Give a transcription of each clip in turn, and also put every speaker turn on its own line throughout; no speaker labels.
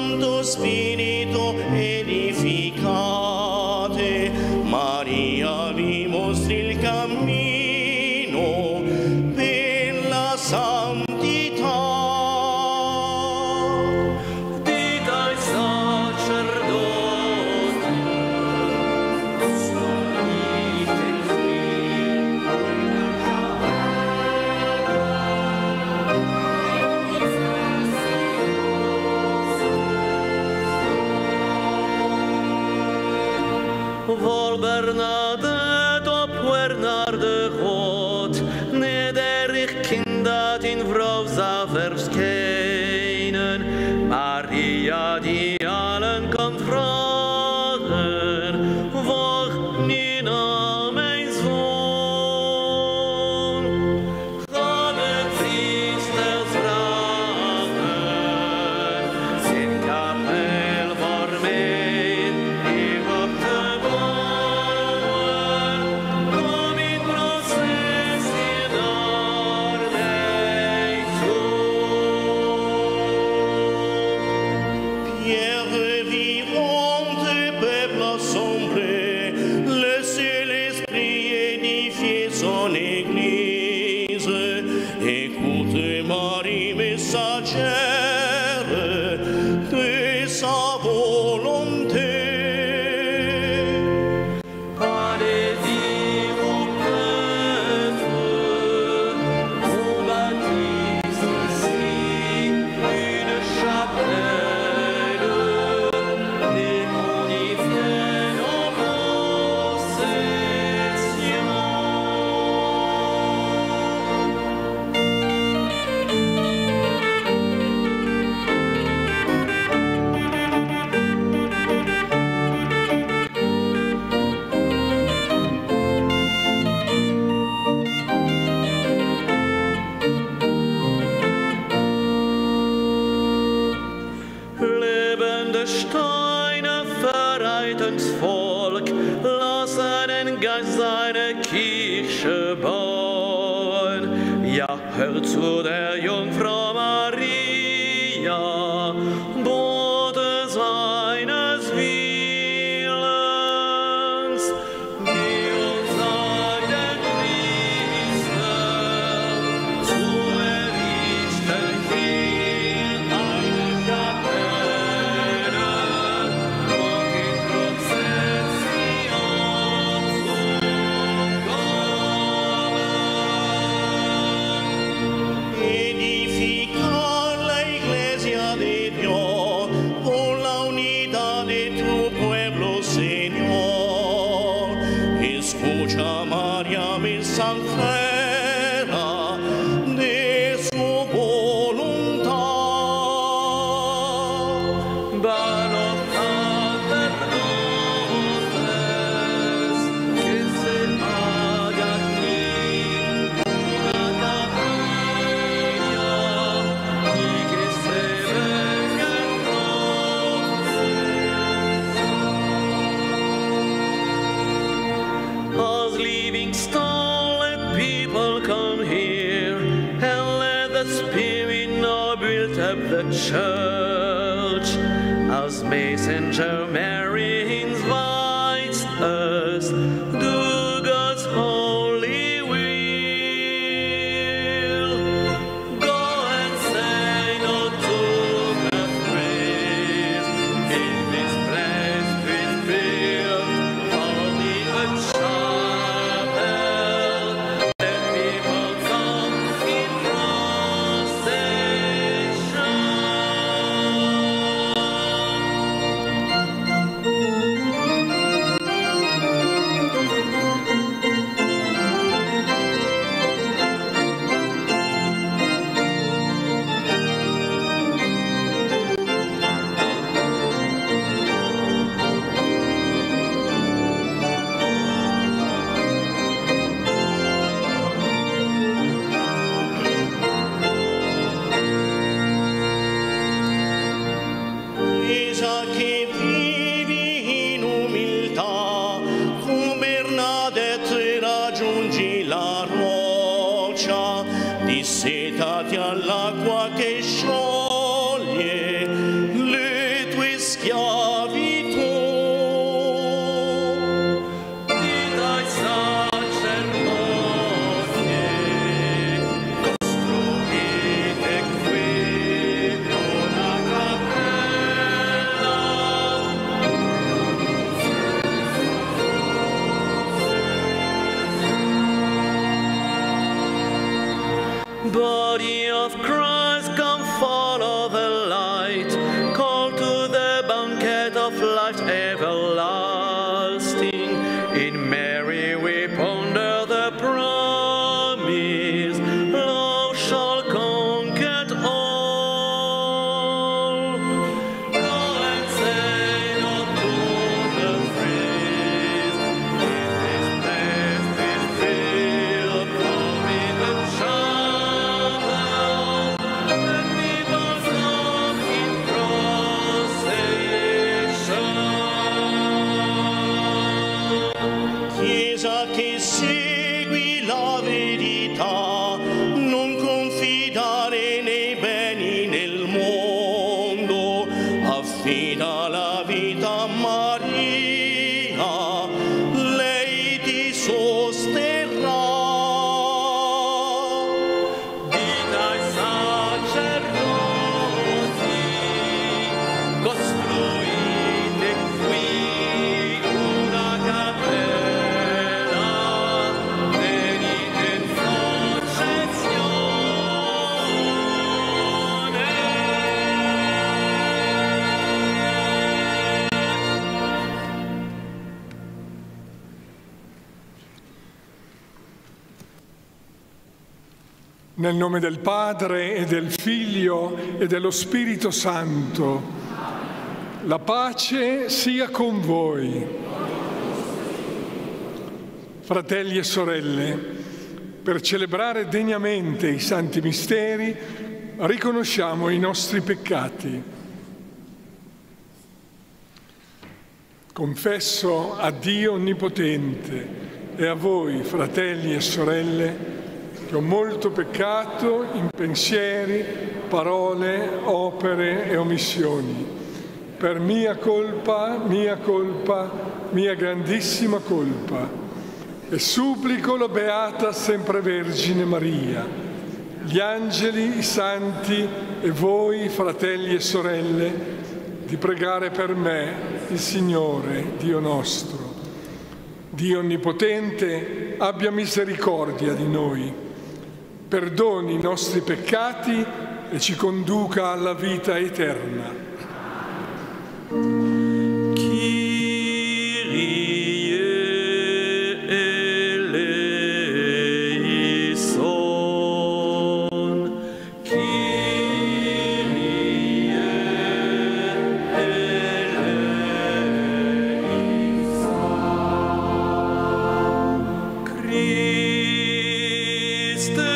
Santo Spirito edificate. Maria vi mostri il cammino per la santità.
Dite ai sacerdoti, Vol Bernadette op naar de God, nederig kindat in vrouw zou verschijnen. Maria die allen kan vragen, wacht niet naar mijn zoon. Ga de priesters vragen, in kapel voor mij, ik op de bouwen. Kom in processie naar mij toe.
Pierre vivante, peuple assemblé, laissez l'Esprit édifier son Église. Écoute Marie messagère de sa volonté.
Allez-vous prêtre, on baptise ici une chapelle et on y vient en procession. Lebende Steine vereint Volk, lassen den Geist seine Kirche bauen. Ja, hört zu der Jungfrau Maria, Bote seines Willens, die uns seinen Priester zu errichten hier eine Kapelle und in Prozession zu kommen.
Edificar la iglesia de Dios por la unidad de tu pueblo, Señor. Escucha, María mensajera de su voluntad.
Vano sacerdotes, que se haga aquí una capilla y que se venga en procesión. As living stone, let people come here and let the Spirit now build up the church. As messenger Mary invites us, do God's holy will. Go and say no to the praise. In this place is built only a chapel. Let people come in procession.
affida la vita a Maria, lei ti sosterrà.
Dite ai sacerdoti, costruite qui una cappella, venite in
Nel nome del Padre e del Figlio e dello Spirito Santo, la pace sia con voi. Fratelli e sorelle, per celebrare degnamente i santi misteri, riconosciamo i nostri peccati. Confesso a Dio Onnipotente e a voi, fratelli e sorelle, che ho molto peccato in pensieri, parole, opere e omissioni, per mia colpa, mia grandissima colpa. E supplico la Beata Sempre Vergine Maria, gli angeli, i santi e voi, fratelli e sorelle, di pregare per me, il Signore, Dio nostro. Dio Onnipotente, abbia misericordia di noi, perdoni i nostri peccati e ci conduca alla vita eterna.
Kyrie eleison, Kyrie eleison, Christe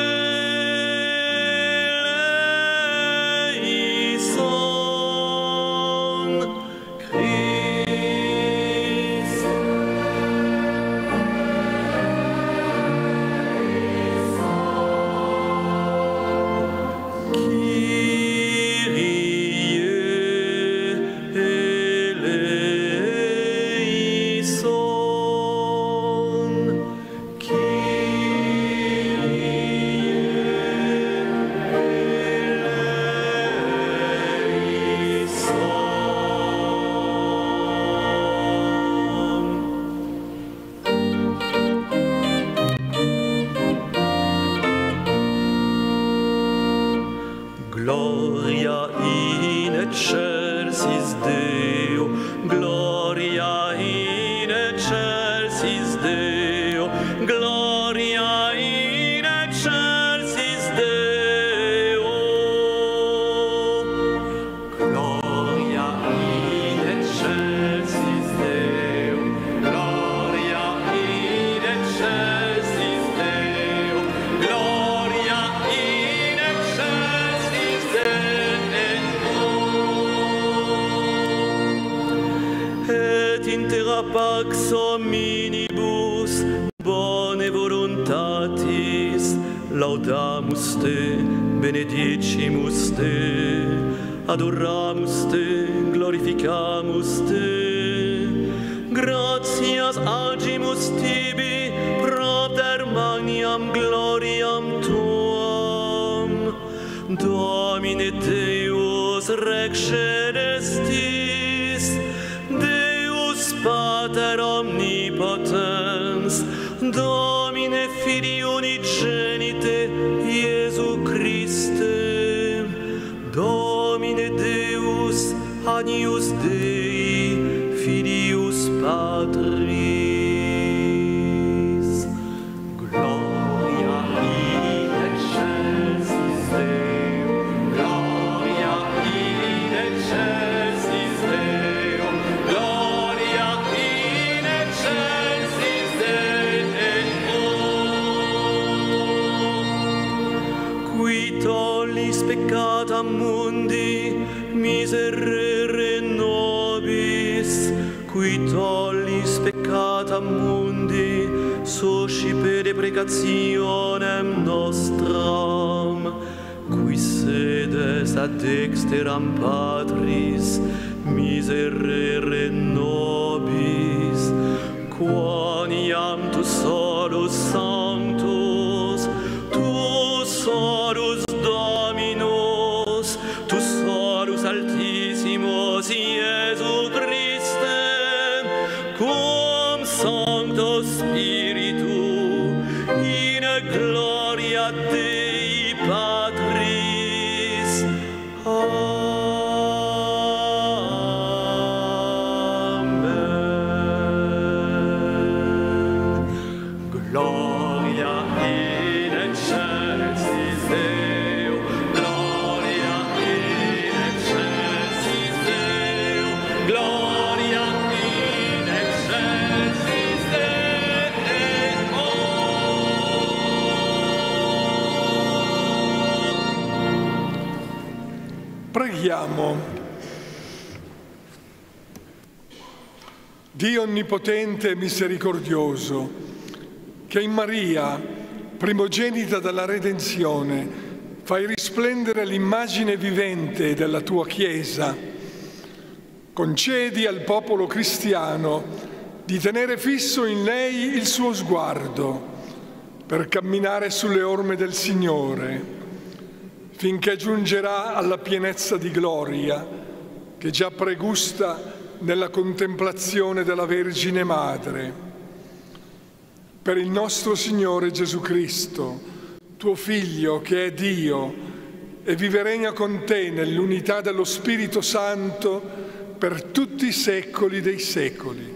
Gloria in excelsis Deo, gloria in excelsis Deo, gloria in excelsis Deo. Gloria in excelsis Deo, gloria in excelsis Deo, gloria in excelsis et in terra pax hominibus bone voluntatis laudamus te, benedicimus te, adoramus te, glorificamus te, gratias agimus tibi propter magnam gloriam tuam, Domine Deus Rex Celestis, Deus Pater Omnipotens, Domine Filii Unigenite, Iesu Christe, Domine Deus, Agnus Dei, Filius Patris. Gloria in excelsis Deo, gloria in excelsis Deo, gloria in excelsis Deo. Qui tollis peccata mundi, miserere nobis, qui tollis peccata mundi, suscipe deprecationem nostram, qui sedes ad dexteram Patris, miserere nobis, quoniam tu solus sanctus, tu solus Dominus, tu solus altissimus Iesu Christe, cum Sancto Spiritu, in gloria Dei Patris. Amen. Gloria in excelsis Deo, gloria in excelsis Deo, gloria in excelsis Deo.
Preghiamo. Dio onnipotente e misericordioso, che in Maria, primogenita della redenzione, fai risplendere l'immagine vivente della tua Chiesa, concedi al popolo cristiano di tenere fisso in lei il suo sguardo per camminare sulle orme del Signore, finché giungerà alla pienezza di gloria che già pregusta nella contemplazione della Vergine Madre. Per il nostro Signore Gesù Cristo, tuo Figlio che è Dio e vive e regna con te nell'unità dello Spirito Santo per tutti i secoli dei secoli.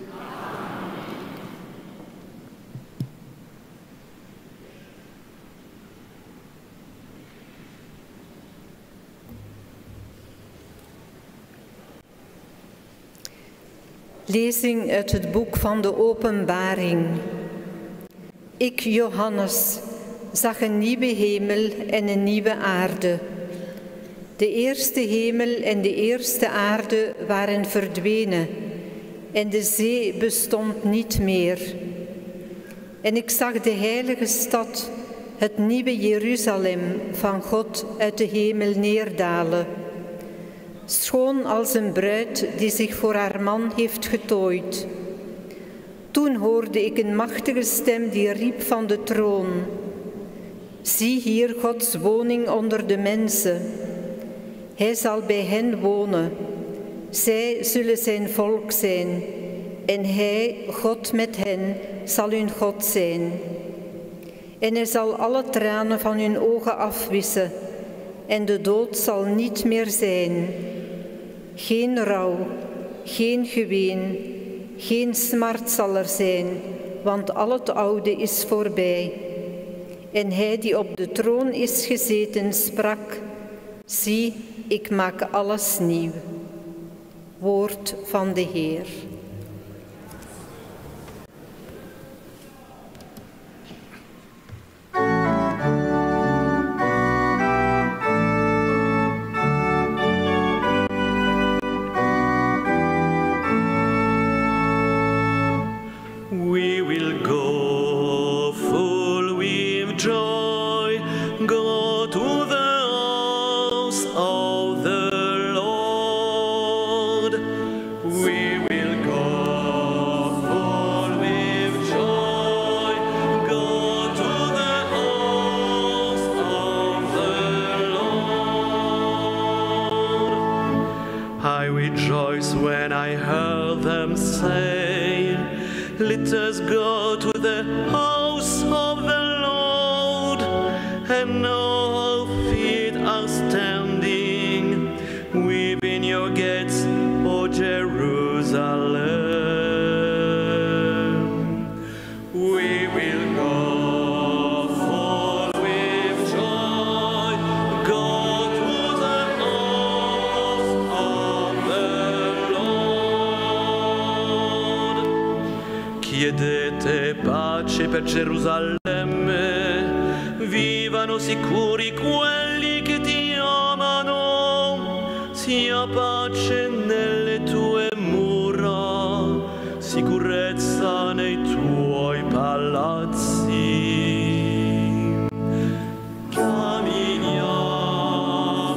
Lezing uit het boek van de Openbaring. Ik, Johannes, zag een nieuwe hemel en een nieuwe aarde. De eerste hemel en de eerste aarde waren verdwenen en de zee bestond niet meer. En ik zag de heilige stad, het nieuwe Jeruzalem, van God uit de hemel neerdalen. Schoon als een bruid die zich voor haar man heeft getooid. Toen hoorde ik een machtige stem die riep van de troon: zie hier Gods woning onder de mensen. Hij zal bij hen wonen. Zij zullen zijn volk zijn. En hij, God met hen, zal hun God zijn. En hij zal alle tranen van hun ogen afwissen. En de dood zal niet meer zijn. Geen rouw, geen geween, geen smart zal er zijn, want al het oude is voorbij. En hij die op de troon is gezeten sprak: zie, ik maak alles nieuw. Woord van de Heer.
Let us go to the house of the Lord, and now our feet are standing within your gates, O Jerusalem. We will go forth with joy, go to the house of the Lord. Chiedete pace per Gerusalemme, vivano sicuri quelli che ti amano, sia pace nelle tue mura, sicurezza nei tuoi palazzi. Camminiamo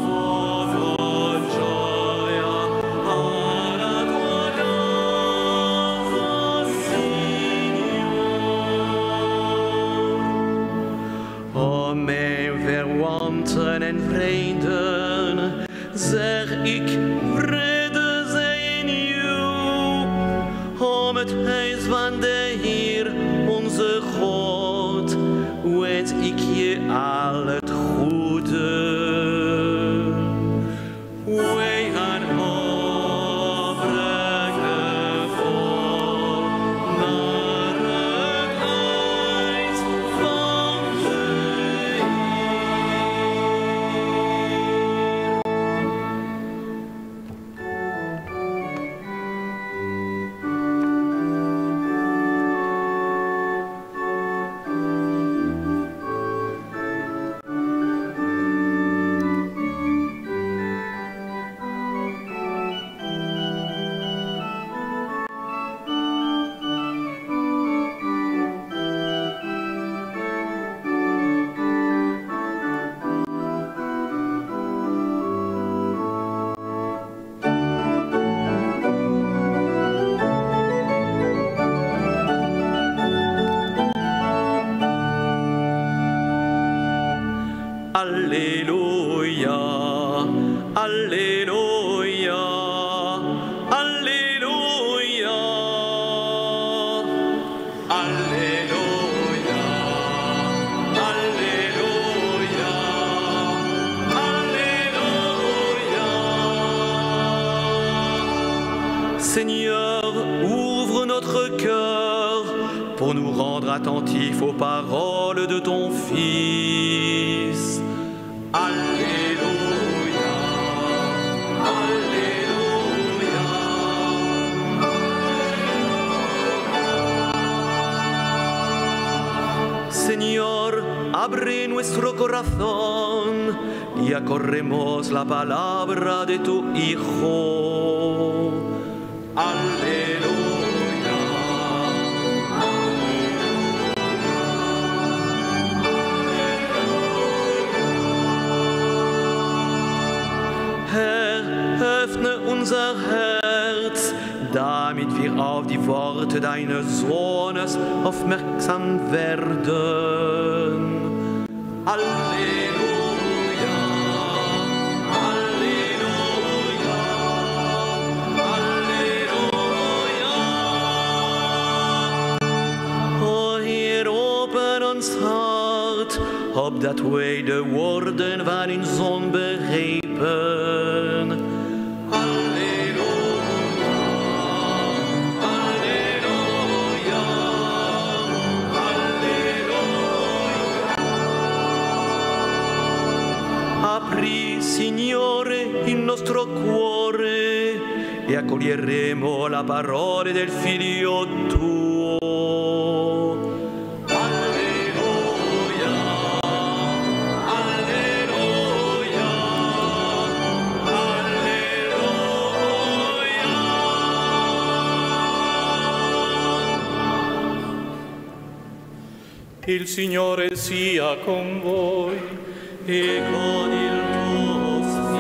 Seigneur, ouvre notre cœur pour nous rendre attentifs aux paroles de ton Fils. Alléluia, Alléluia, Alléluia. Señor, abre nuestro corazón y acorremos la palabra de tu Hijo. Alleluia, Herr, öffne unser Herz, damit wir auf die Worte deines Sohnes aufmerksam werden. Alleluia, Alleluia, Alleluia. O Heer, open ons hart, opdat wij de woorden van uw Zoon begrijpen. Alleluia, Alleluia, Alleluia. Apri, Signore, il nostro cuore e accoglieremo la parola del Figlio tuo. Alleluia, Alleluia, Alleluia.
Il Signore sia con voi
E con il tuo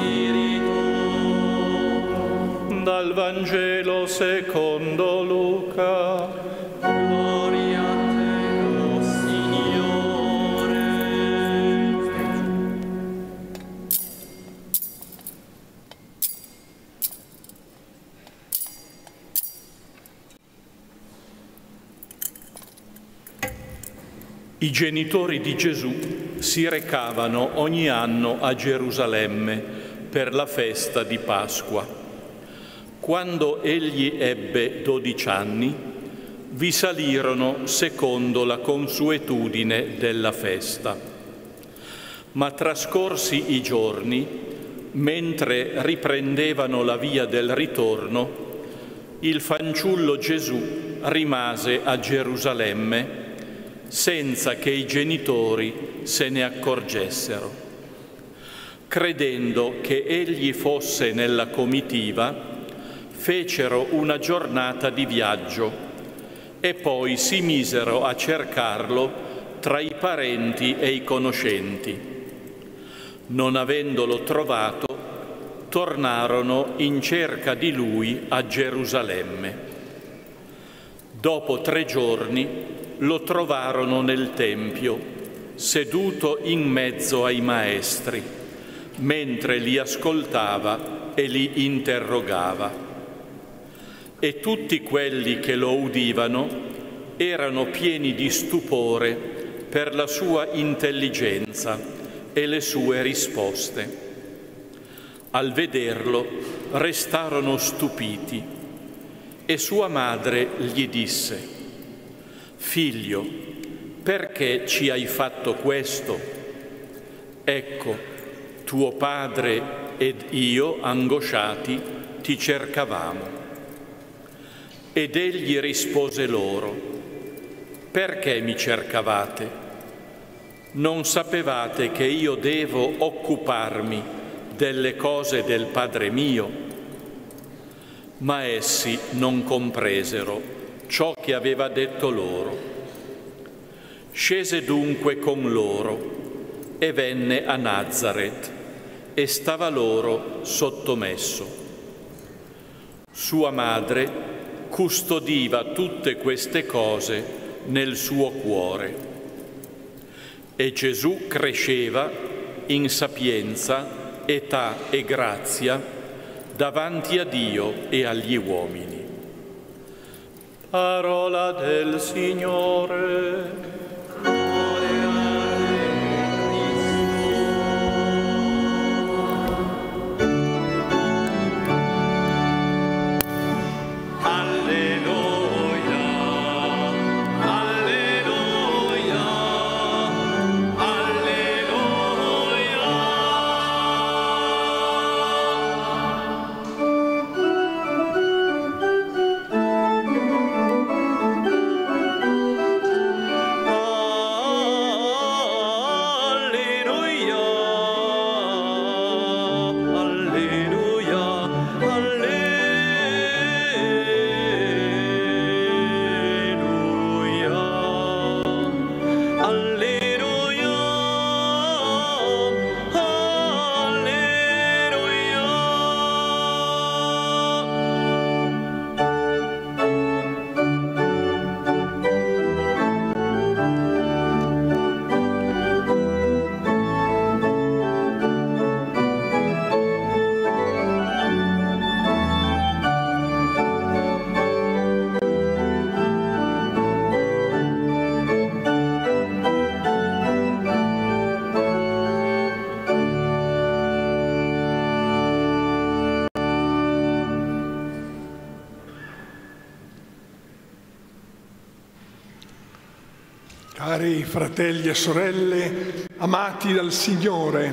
spirito.
dal Vangelo secondo Luca.
Gloria a te, o Signore.
I genitori di Gesù si recavano ogni anno a Gerusalemme per la festa di Pasqua. Quando egli ebbe 12 anni, vi salirono secondo la consuetudine della festa. Ma trascorsi i giorni, mentre riprendevano la via del ritorno, il fanciullo Gesù rimase a Gerusalemme senza che i genitori se ne accorgessero. Credendo che egli fosse nella comitiva, fecero una giornata di viaggio e poi si misero a cercarlo tra i parenti e i conoscenti. Non avendolo trovato, tornarono in cerca di lui a Gerusalemme. Dopo 3 giorni lo trovarono nel Tempio, seduto in mezzo ai maestri, mentre li ascoltava e li interrogava. E tutti quelli che lo udivano erano pieni di stupore per la sua intelligenza e le sue risposte. Al vederlo restarono stupiti e sua madre gli disse: «Figlio, perché ci hai fatto questo? Ecco, tuo padre ed io, angosciati, ti cercavamo». Ed egli rispose loro: «Perché mi cercavate? Non sapevate che io devo occuparmi delle cose del Padre mio?» Ma essi non compresero ciò che aveva detto loro. Scese dunque con loro e venne a Nazaret e stava loro sottomesso. Sua madre custodiva tutte queste cose nel suo cuore. E Gesù cresceva in sapienza, età e grazia davanti a Dio e agli uomini. Parola del Signore.
Gloria a te, Cristo.
Cari fratelli e sorelle, amati dal Signore,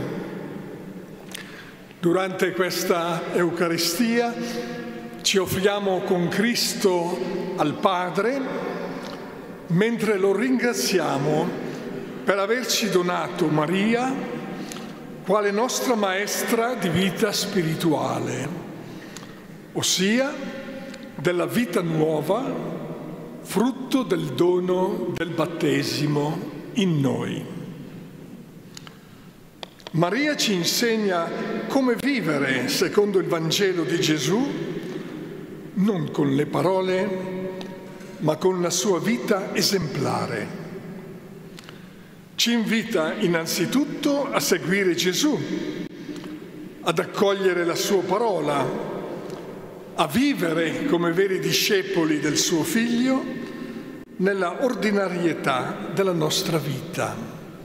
durante questa Eucaristia ci offriamo con Cristo al Padre, mentre lo ringraziamo per averci donato Maria, quale nostra maestra di vita spirituale, ossia della vita nuova, frutto del dono del battesimo in noi. Maria ci insegna come vivere secondo il Vangelo di Gesù, non con le parole, ma con la sua vita esemplare. Ci invita innanzitutto a seguire Gesù, ad accogliere la sua parola, a vivere come veri discepoli del suo Figlio nella ordinarietà della nostra vita.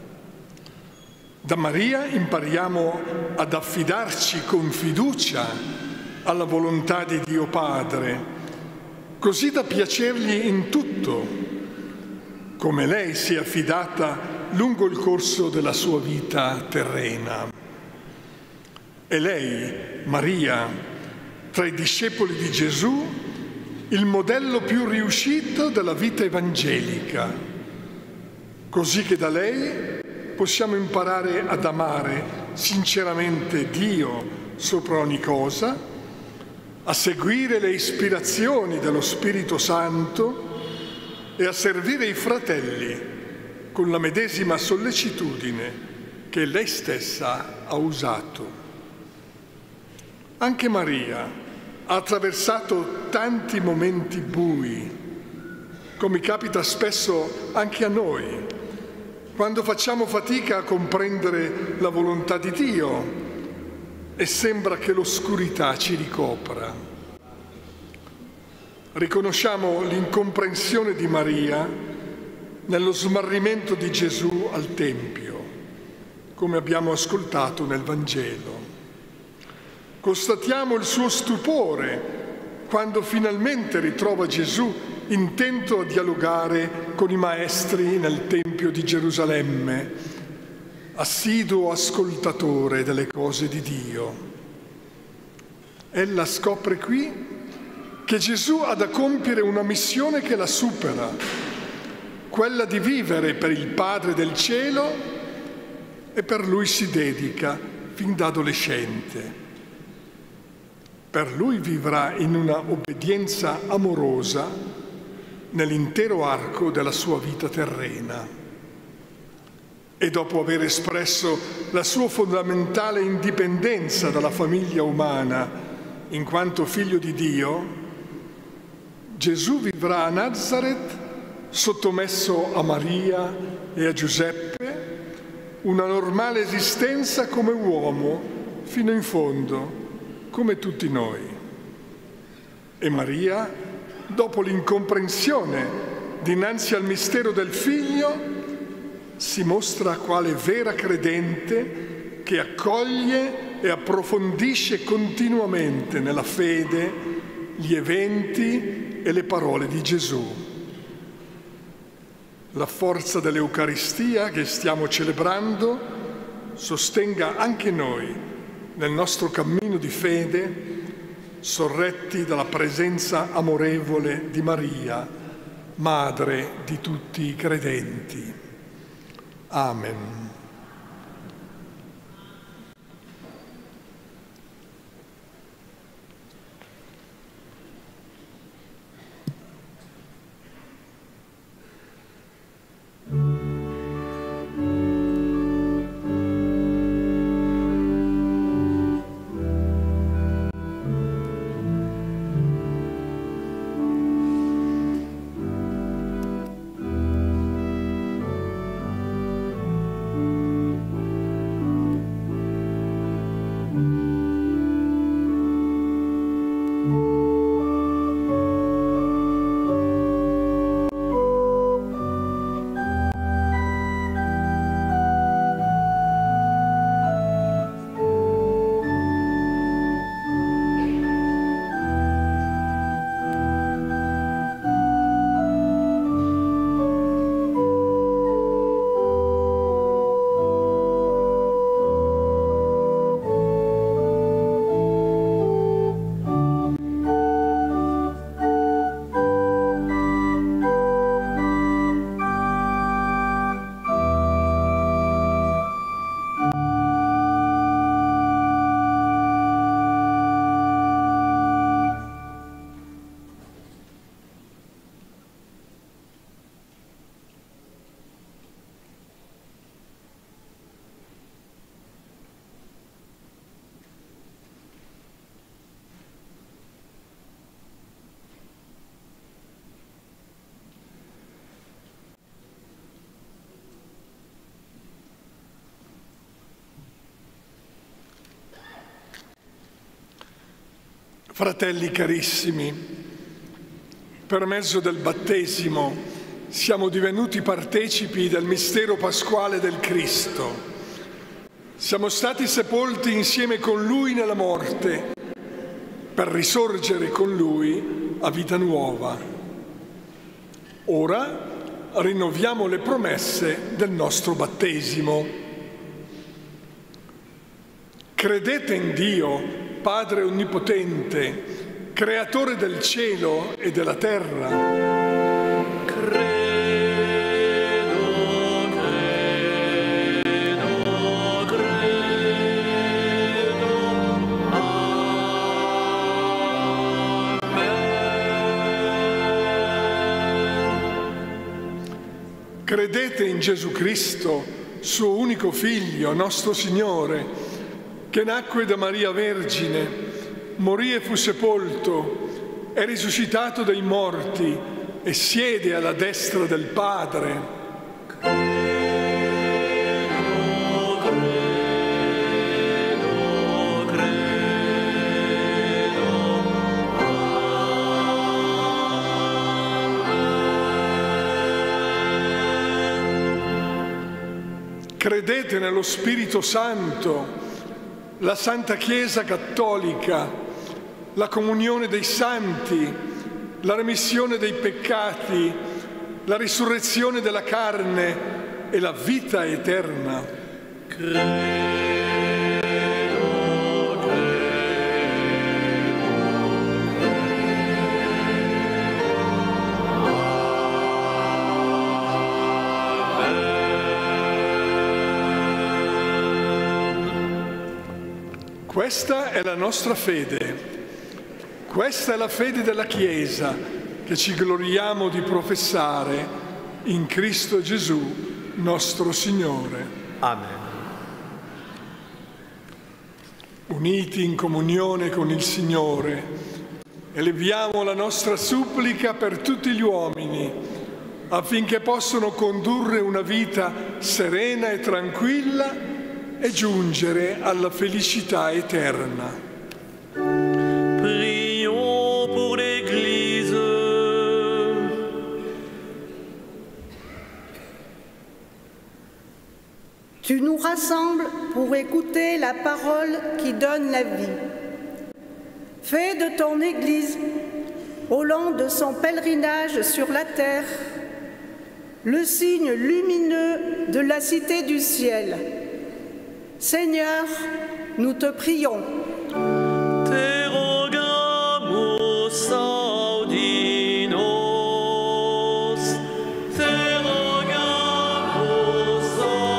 Da Maria impariamo ad affidarci con fiducia alla volontà di Dio Padre, così da piacergli in tutto, come lei si è affidata lungo il corso della sua vita terrena. E lei, Maria, tra i discepoli di Gesù, il modello più riuscito della vita evangelica, così che da lei possiamo imparare ad amare sinceramente Dio sopra ogni cosa, a seguire le ispirazioni dello Spirito Santo e a servire i fratelli con la medesima sollecitudine che lei stessa ha usato. Anche Maria ha attraversato tanti momenti bui, come capita spesso anche a noi, quando facciamo fatica a comprendere la volontà di Dio e sembra che l'oscurità ci ricopra. Riconosciamo l'incomprensione di Maria nello smarrimento di Gesù al Tempio, come abbiamo ascoltato nel Vangelo. Constatiamo il suo stupore quando finalmente ritrova Gesù intento a dialogare con i maestri nel Tempio di Gerusalemme, assiduo ascoltatore delle cose di Dio. Ella scopre qui che Gesù ha da compiere una missione che la supera, quella di vivere per il Padre del cielo, e per Lui si dedica fin da adolescente. Per Lui vivrà in una obbedienza amorosa nell'intero arco della sua vita terrena. E dopo aver espresso la sua fondamentale indipendenza dalla famiglia umana in quanto figlio di Dio, Gesù vivrà a Nazareth sottomesso a Maria e a Giuseppe una normale esistenza come uomo fino in fondo, come tutti noi. E Maria, dopo l'incomprensione dinanzi al mistero del Figlio, si mostra quale vera credente che accoglie e approfondisce continuamente nella fede gli eventi e le parole di Gesù. La forza dell'Eucaristia che stiamo celebrando sostenga anche noi nel nostro cammino di fede, sorretti dalla presenza amorevole di Maria, Madre di tutti i credenti. Amen. Fratelli carissimi, per mezzo del battesimo siamo divenuti partecipi del mistero pasquale del Cristo. Siamo stati sepolti insieme con Lui nella morte, per risorgere con Lui a vita nuova. Ora rinnoviamo le promesse del nostro battesimo. Credete in Dio, Padre Onnipotente, Creatore del cielo e della terra.
Credo.
Credete in Gesù Cristo, suo unico Figlio, nostro Signore, che nacque da Maria Vergine, morì e fu sepolto, è risuscitato dai morti e siede alla destra del Padre. Credete nello Spirito Santo, la Santa Chiesa Cattolica, la comunione dei santi, la remissione dei peccati, la risurrezione della carne e la vita eterna. Questa è la nostra fede, questa è la fede della Chiesa che ci gloriamo di professare in Cristo Gesù, nostro Signore.
Amen.
Uniti in comunione con il Signore, eleviamo la nostra supplica per tutti gli uomini, affinché possano condurre una vita serena e tranquilla e giungere alla felicità eterna.
Prions pour l'Église.
Tu nous rassembles pour écouter la parole qui donne la vie. Fais de ton Église, au long de son pèlerinage sur la terre, le signe lumineux de la cité du ciel. Seigneur, nous te prions.
Te rogamos, audinos. Te rogamos,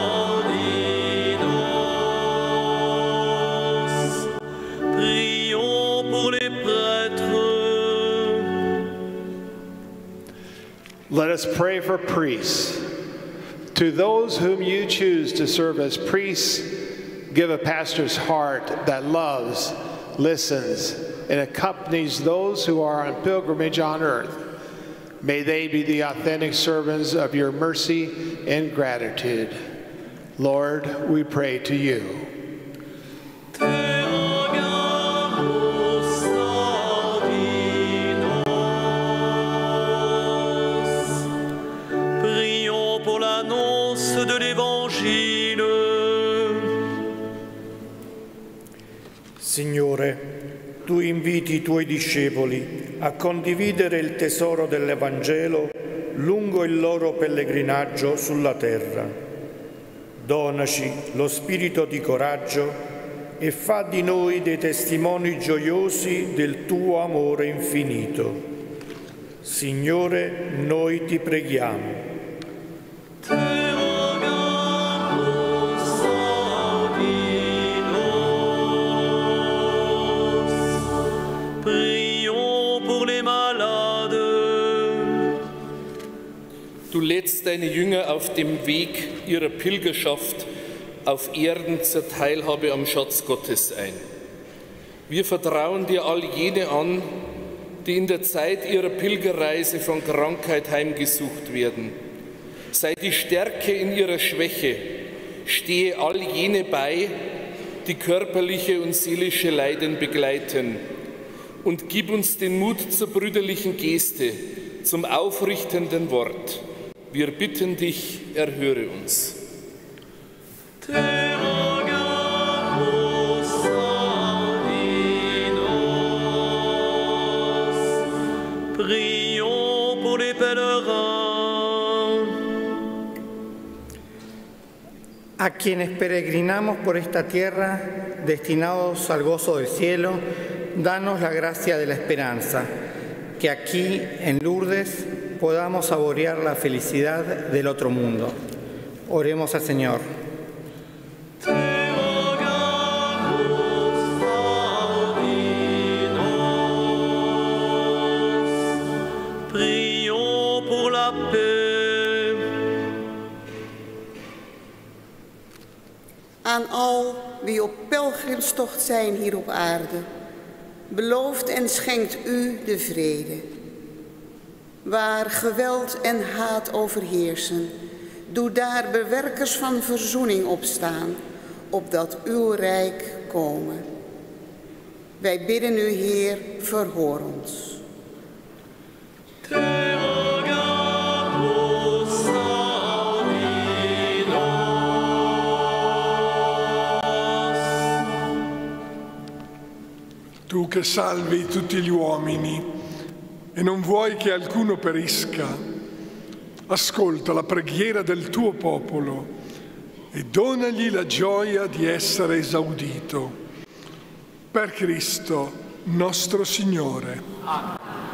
audinos. Prions pour les prêtres.
Let us pray for priests. To those whom you choose to serve as priests, give a pastor's heart that loves, listens, and accompanies those who are on pilgrimage on earth. May they be the authentic servants of your mercy and gratitude. Lord, we pray to you.
Prions pour l'annonce de l'Évangile.
Signore, tu inviti i tuoi discepoli a condividere il tesoro dell'Evangelo lungo il loro pellegrinaggio sulla terra. Donaci lo spirito di coraggio e fa di noi dei testimoni gioiosi del tuo amore infinito. Signore, noi ti preghiamo. Du lädst deine Jünger auf dem Weg ihrer Pilgerschaft auf Erden zur Teilhabe am Schatz Gottes ein. Wir vertrauen dir all jene an, die in der Zeit ihrer Pilgerreise von Krankheit heimgesucht werden. Sei die Stärke in ihrer Schwäche, stehe all jene bei, die körperliche und seelische Leiden begleiten. und gib uns den Mut zur brüderlichen Geste, zum aufrichtenden Wort. Wir bitten dich, erhöre uns.
Prions pour les pèlerins.
A quienes peregrinamos por esta tierra, destinados al gozo del cielo, danos la gracia de la esperanza, que aquí, en Lourdes, podamos saborear la felicidad del otro mundo. Oremos al Señor.
Prions pour la paix.
Aan al wie op pelgrimstocht zijn hier op aarde, belooft en schenkt u de vrede. Waar geweld en haat overheersen, doe daar bewerkers van verzoening opstaan, opdat uw rijk komen. Wij bidden u, Heer, verhoor ons.
Tu che salvi tutti gli uomini e non vuoi che alcuno perisca, ascolta la preghiera del tuo popolo e donagli la gioia di essere esaudito. Per Cristo nostro Signore. Amen.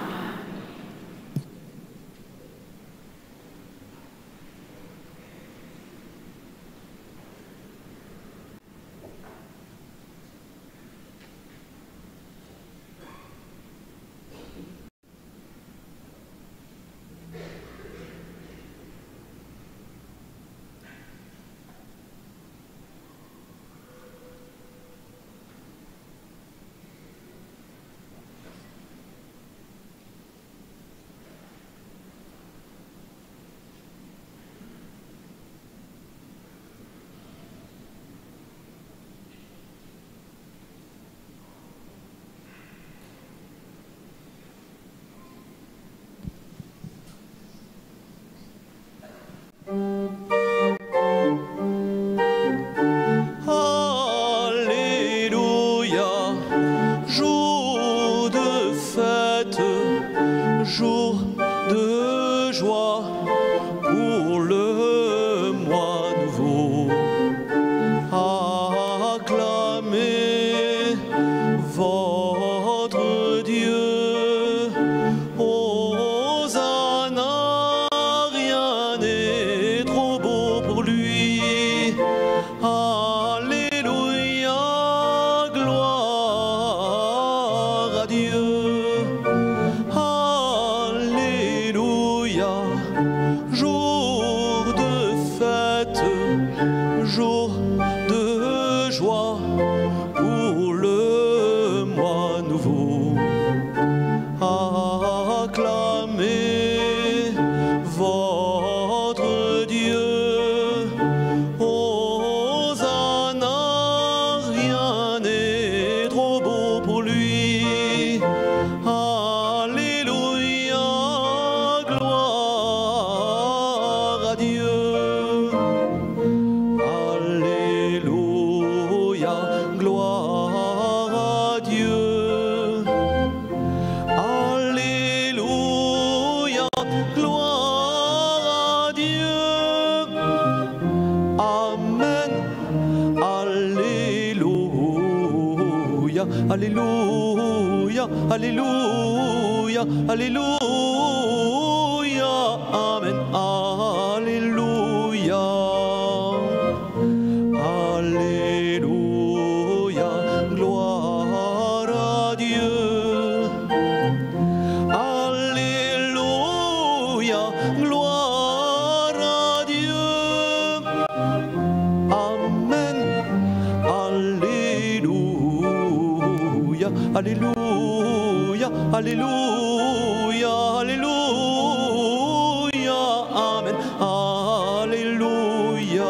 Alléluia, Alléluia, Alléluia, Amen, Alléluia, Alléluia, gloire à Dieu, Alléluia, gloire à Dieu, Amen, Alléluia, Alléluia, Alléluia, Alléluia, Amen, Alléluia.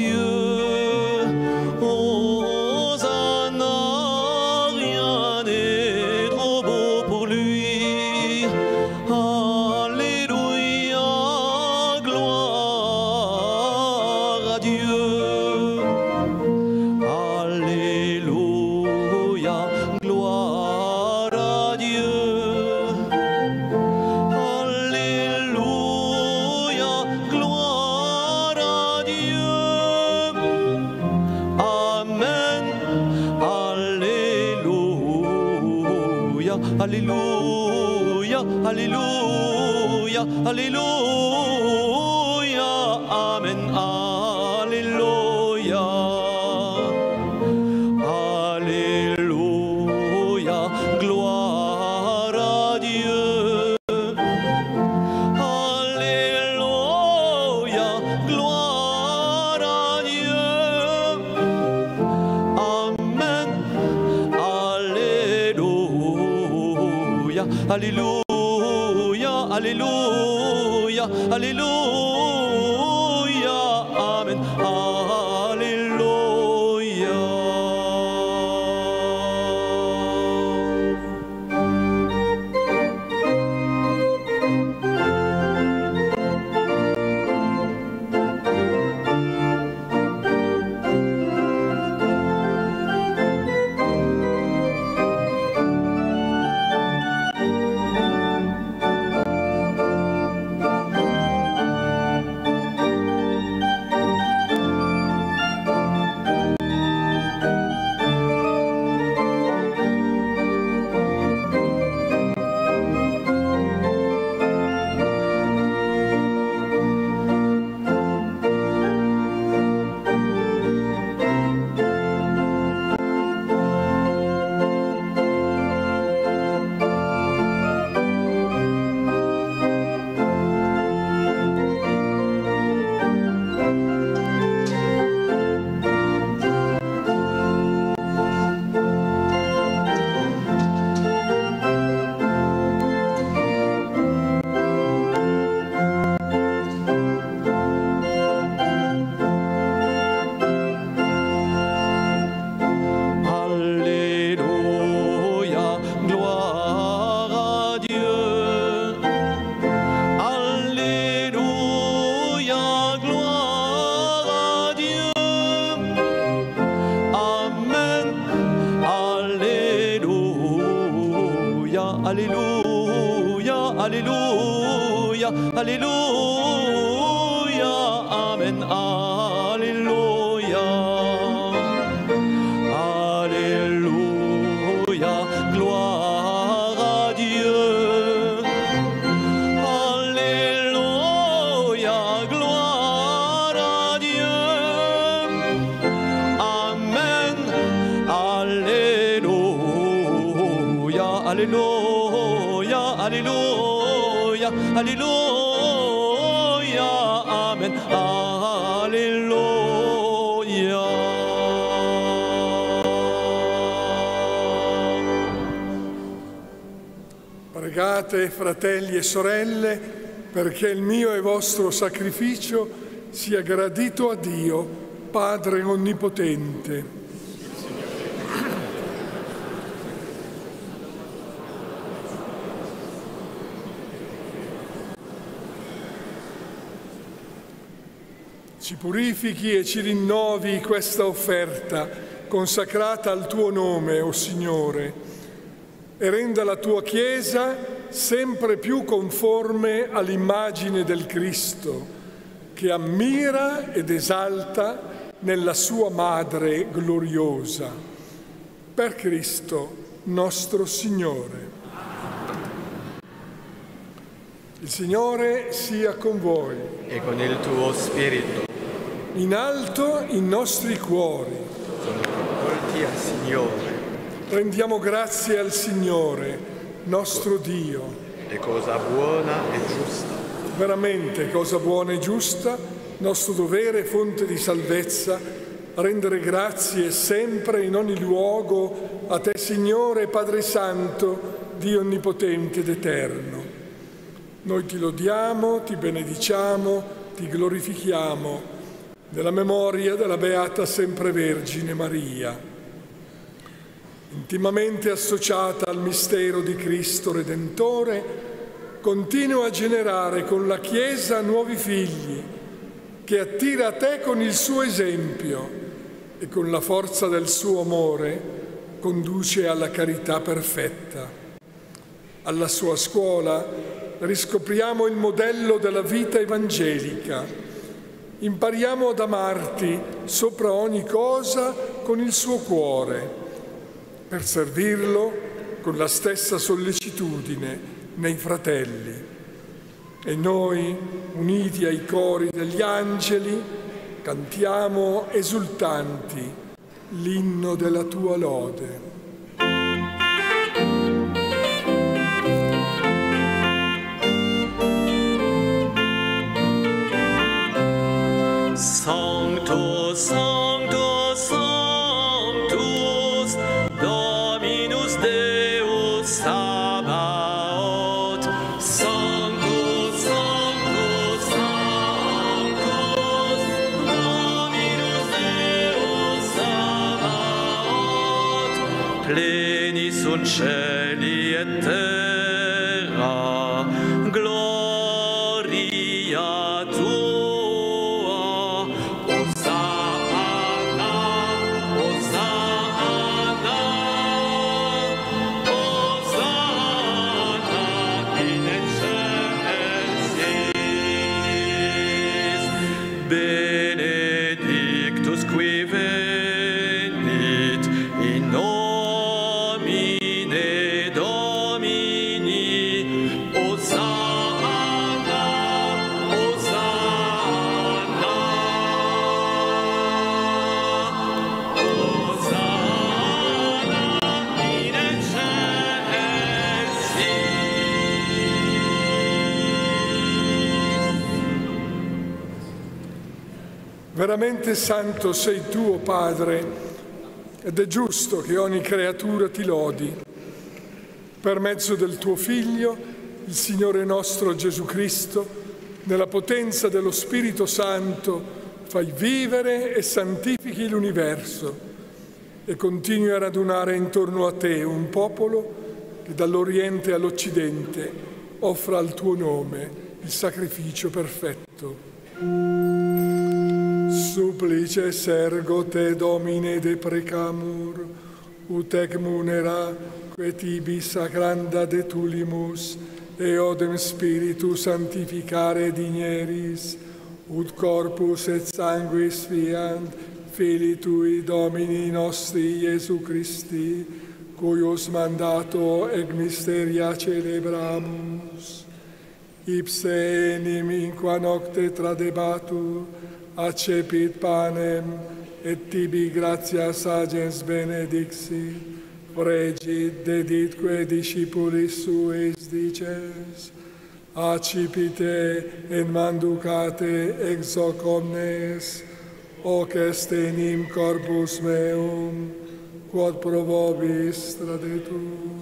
Alléluia, Alléluia, Amen, Alléluia. Alléluia, gloire à Dieu. Alléluia, gloire à Dieu. Amen, Alléluia, Alléluia. Alléluia, Alléluia, Amen, Alléluia. Alléluia, Alléluia, Alléluia, Amen, Alléluia. Alléluia, gloire à Dieu. Alléluia, gloire à Dieu. Amen, Alléluia, Alléluia. Alléluia, Alléluia, Amen, Alléluia.
Pregate, fratelli e sorelle, perché il mio e vostro sacrificio sia gradito a Dio, Padre Onnipotente. Ci purifichi e ci rinnovi questa offerta consacrata al tuo nome, o Signore, e renda la tua Chiesa sempre più conforme all'immagine del Cristo, che ammira ed esalta nella sua Madre gloriosa. Per Cristo nostro Signore. Il Signore sia con voi.
E con il tuo spirito.
In alto i nostri cuori.
Sono rivolti al Signore.
Rendiamo grazie al Signore, nostro Dio.
È cosa buona e giusta.
Veramente cosa buona e giusta, nostro dovere e fonte di salvezza, rendere grazie sempre in ogni luogo a te, Signore, Padre Santo, Dio Onnipotente ed Eterno. Noi ti lodiamo, ti benediciamo, ti glorifichiamo, Nella memoria della Beata Semprevergine Maria, intimamente associata al mistero di Cristo Redentore, continua a generare con la Chiesa nuovi figli, che attira a te con il suo esempio e con la forza del suo amore conduce alla carità perfetta. Alla sua scuola riscopriamo il modello della vita evangelica. Impariamo ad amarti sopra ogni cosa con il suo cuore, per servirlo con la stessa sollecitudine nei fratelli. E noi, uniti ai cori degli angeli, cantiamo esultanti l'inno della tua lode.
Sanctus, Sanctus, Sanctus, Dominus Deus Sabaoth. Sanctus, Sanctus, Sanctus, Dominus Deus Sabaoth. Plenis sunt caeli et terra, gloria tua. Benedictus qui venit in nomine Domini, Hosanna, Hosanna, Hosanna in excelsis.
Veramente santo sei tu, o Padre, ed è giusto che ogni creatura ti lodi. Per mezzo del tuo Figlio, il Signore nostro Gesù Cristo, nella potenza dello Spirito Santo, fai vivere e santifichi l'universo e continui a radunare intorno a te un popolo che dall'Oriente all'Occidente offra al tuo nome il sacrificio perfetto. Supplices ergo te, Domine, deprecamur, ut ec munera, que tibi sacranda detulimus, eodem spiritu sanctificare digneris, ut corpus et sanguis fiant, Filii tui, Domini nostri Iesu Christi, cuius mandato ec mysteria celebramus. Ipse enim in qua nocte tradebatur, accepit panem, et tibi gratias agens benedixit, fregit deditque discipulis suis dices, accipite et manducate ex hoc omnes, hoc est enim corpus meum, quod pro vobis tradetur.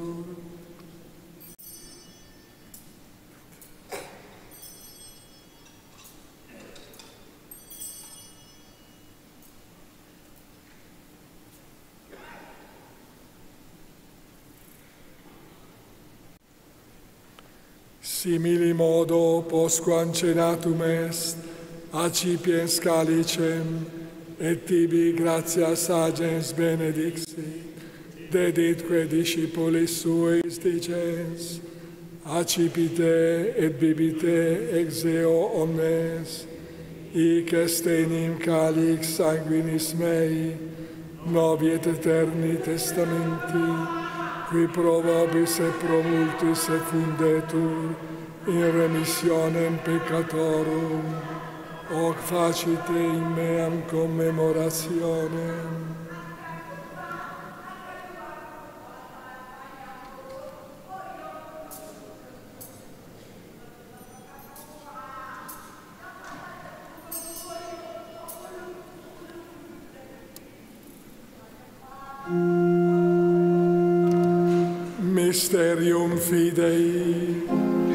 Simili modo, postquam cenatum est, accipiens calicem, et tibi gratias agens benedixit, deditque discipulis suis dicens, accipite et bibite ex eo omnes, hic est enim calix sanguinis mei, novi et eterni testamenti, qui pro vobis et pro multis effundetur in remissionem peccatorum, hoc facite in meam commemorationem. Mysterium Fidei.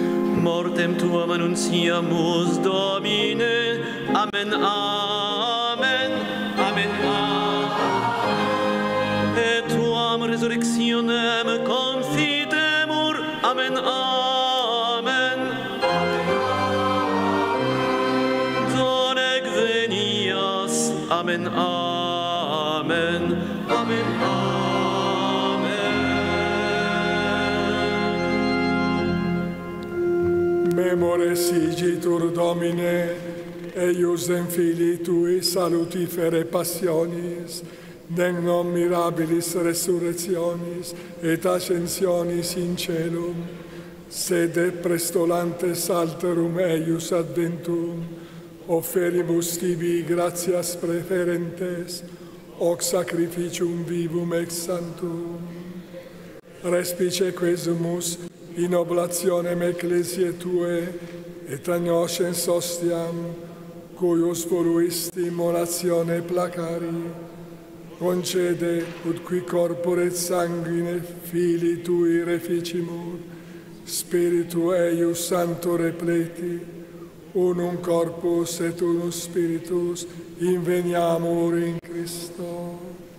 Mortem tuam annunciamus, Domine. Amen, amen. resurrectionem confidemur. Amen, amen. Donec venias. Amen, amen. Amen, amen.
Memores igitur Domine, eius en filii tui salutifere passionis, nec non mirabilis resurrectionis et ascensionis in celum, sed prestolantes alterum eius adventum, offeribus tibi gratias preferentes, hoc sacrificium vivum ex sanctum. Respice quesumus in oblationem ecclesiae Tue, et agnoscens ostiam, cuius voluisti immolatione placari, concede ut qui corpore et sanguine filii Tui reficimur, Spiritu eius Sancto repleti, unum corpus et unus spiritus, inveniamur in Cristo.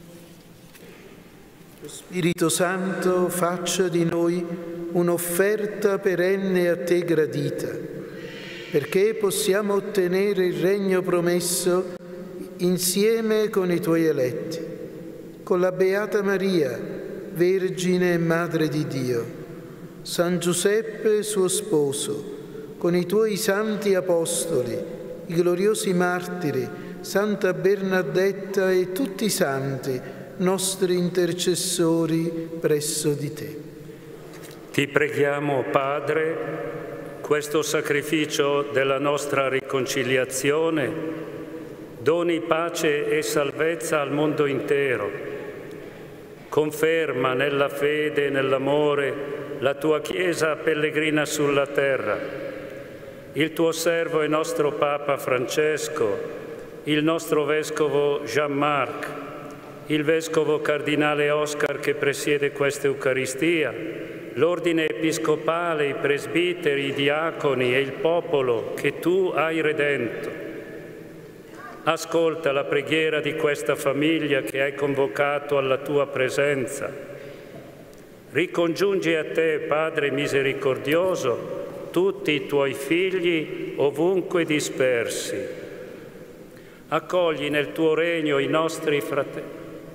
Lo Spirito Santo faccia di noi un'offerta perenne a Te gradita, perché possiamo ottenere il regno promesso insieme con i Tuoi eletti, con la Beata Maria, Vergine e Madre di Dio, San Giuseppe suo sposo, con i Tuoi santi apostoli, i gloriosi martiri, Santa Bernadetta e tutti i santi, nostri intercessori presso di Te.
Ti preghiamo, Padre, questo sacrificio della nostra riconciliazione doni pace e salvezza al mondo intero. Conferma nella fede e nell'amore la Tua Chiesa pellegrina sulla terra, il Tuo servo e nostro Papa Francesco, il nostro Vescovo Jean-Marc, il Vescovo Cardinale Oscar che presiede questa Eucaristia, l'Ordine Episcopale, i presbiteri, i diaconi e il popolo che Tu hai redento. Ascolta la preghiera di questa famiglia che hai convocato alla Tua presenza. Ricongiungi a Te, Padre misericordioso, tutti i Tuoi figli ovunque dispersi. Accogli nel Tuo regno i nostri fratelli.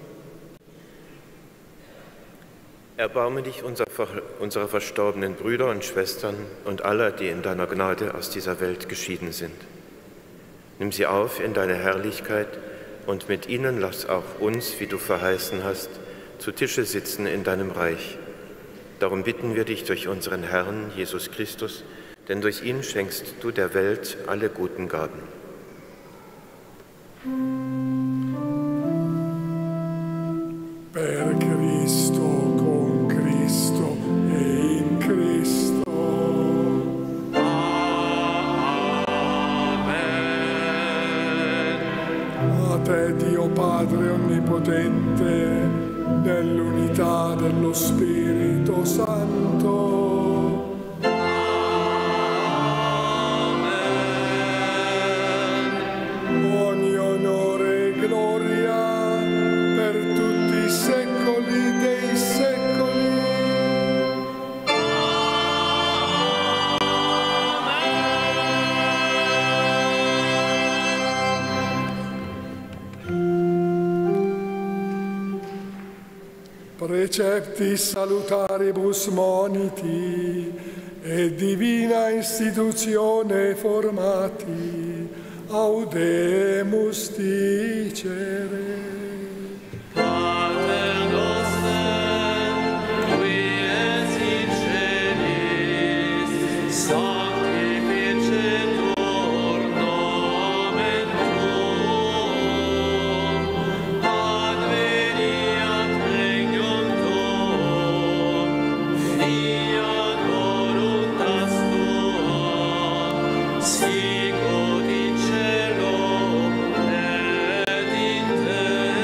Erbarme dich unserer verstorbenen Brüder und Schwestern und aller, die in deiner Gnade aus dieser Welt geschieden sind. Nimm sie auf in deine Herrlichkeit und mit ihnen lass auch uns, wie du verheißen hast, zu Tische sitzen in deinem Reich. Darum bitten wir dich durch unseren Herrn Jesus Christus, denn durch ihn schenkst du der Welt alle guten Gaben.
Per Cristo, con Cristo e in Cristo. A Te, Dio Padre Onnipotente, nell'unità dello Spirito Santo. Ogni onore e gloria per tutti i secoli dei secoli. Preceptis salutaribus moniti e divina istituzione formati, audemus dicere.
Pater noster, qui es in celis, sanctificetur nomen tuum, adveniat regnum tuum, fiat voluntas tua, sicut in cielo et in terra.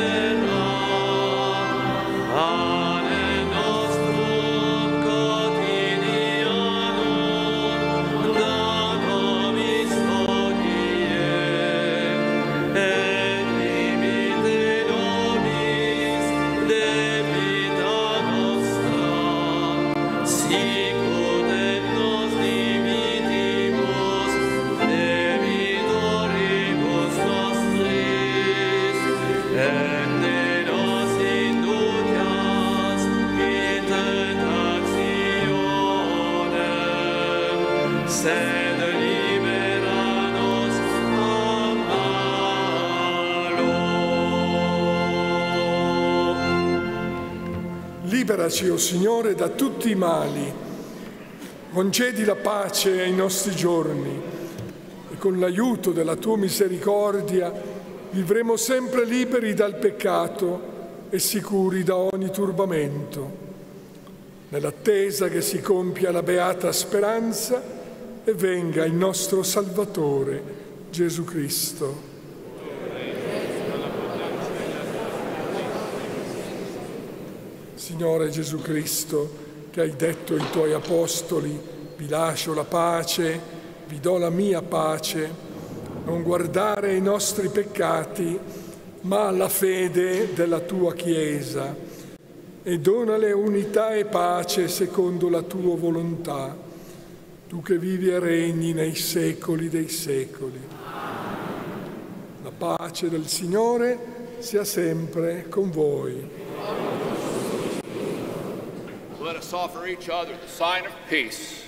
Defendenos inducias in tentationem, sed liberanos a malo.
Liberaci, o Signore, da tutti i mali. Concedi la pace ai nostri giorni e con l'aiuto della tua misericordia vivremo sempre liberi dal peccato e sicuri da ogni turbamento, nell'attesa che si compia la beata speranza e venga il nostro Salvatore, Gesù Cristo. Signore Gesù Cristo, che hai detto ai tuoi apostoli: vi lascio la pace, vi do la mia pace, non guardare ai nostri peccati, ma alla fede della tua Chiesa, e donale unità e pace secondo la tua volontà, tu che vivi e regni nei secoli dei secoli. La pace del Signore sia sempre con voi.
Let us offer each other the sign of peace.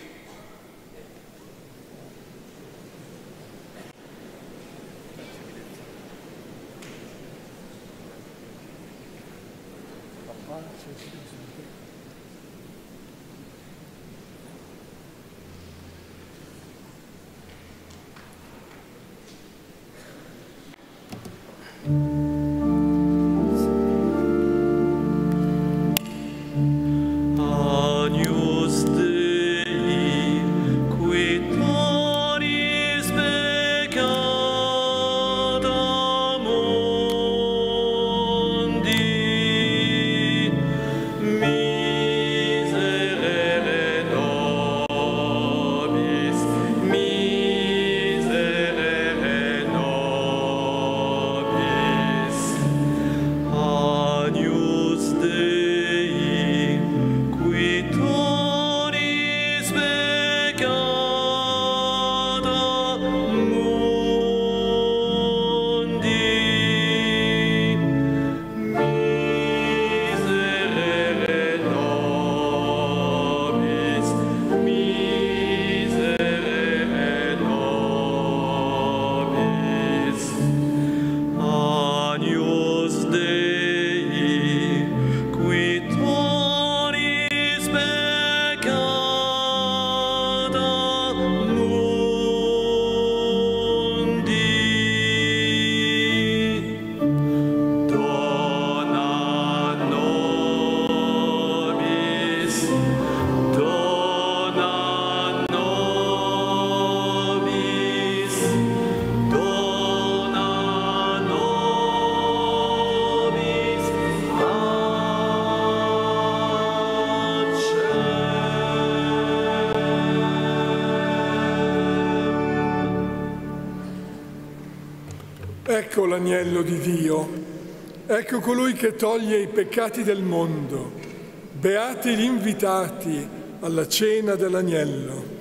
Agnus Dei, qui toris peccata mundi, miserere nobis, miserere nobis. Agnus Dei, qui toris peccata mundi, miserere nobis, miserere nobis. Agnus Dei, qui toris peccata mundi, dona nobis, dona nobis, dona nobis
Ecco l'agnello di Dio, ecco colui che toglie i peccati del mondo. Beati gli invitati alla cena dell'agnello.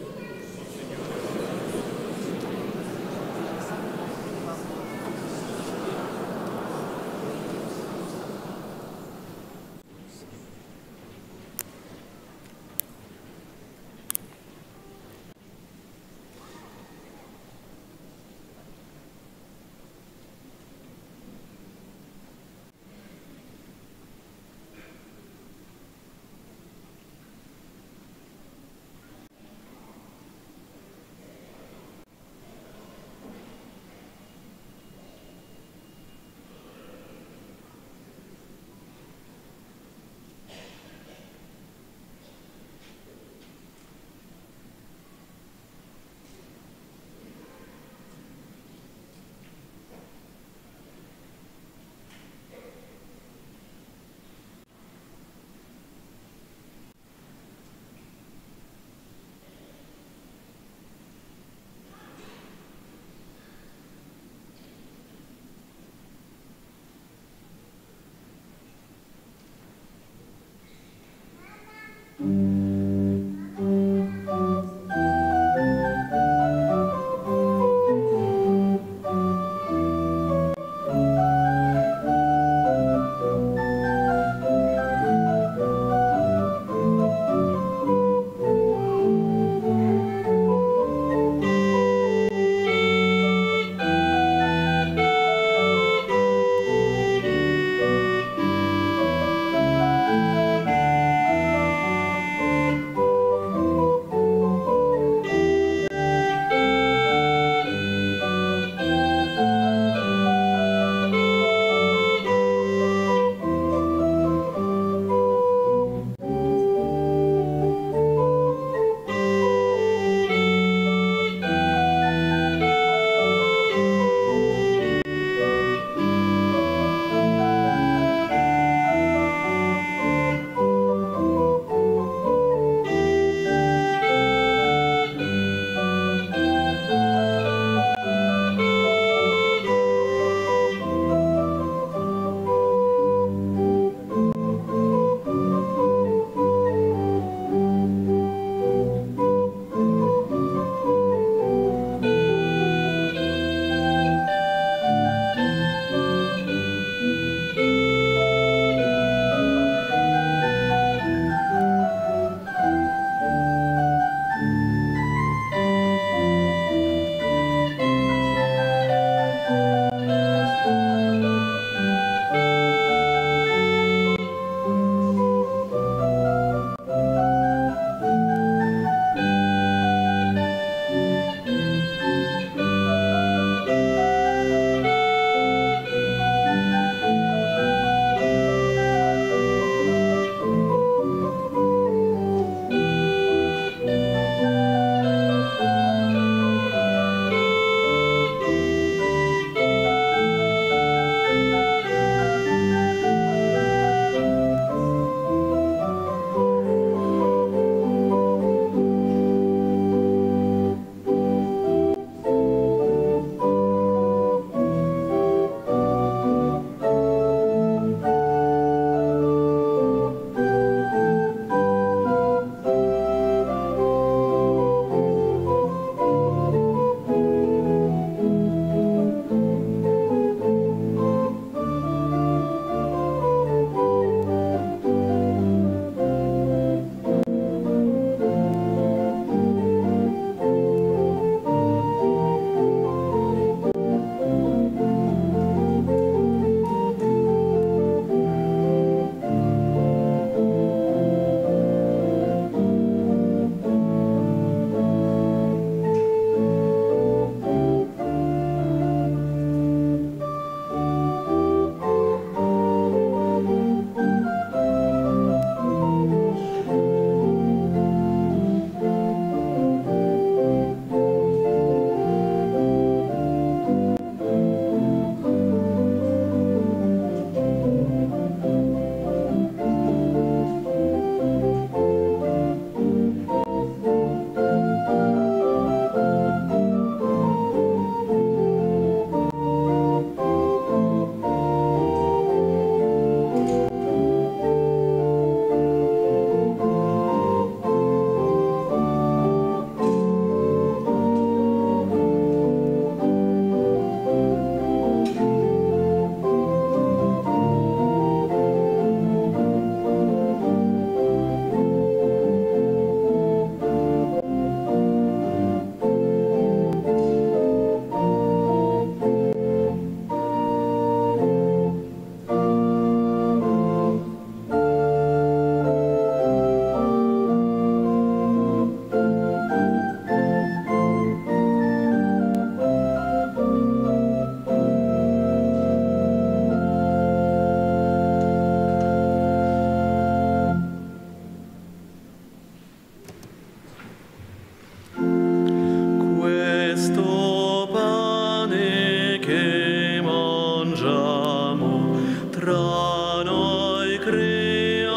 tra noi crea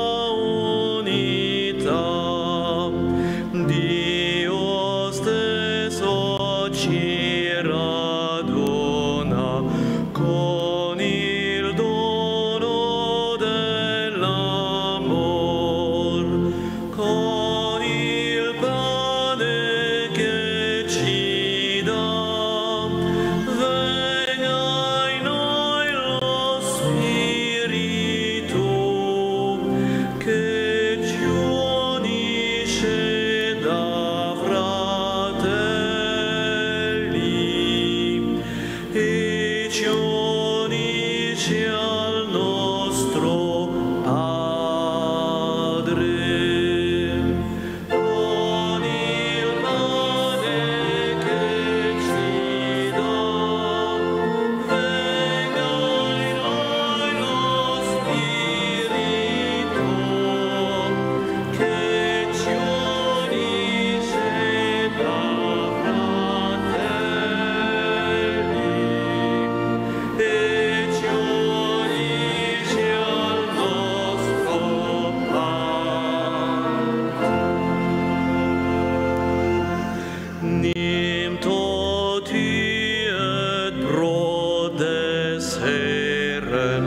unità. Dio stesso ci raduna con il dono dell'amor, con il pane che ci dà. Venga in noi lo Spirito che ci unisce da fratelli e ci unisce al nostro Padre. Con il pane che ci dà, venga in noi lo Spirito che ci unisce da fratelli e ci unisce al nostro Padre. Nimm tot et Brot des Herren,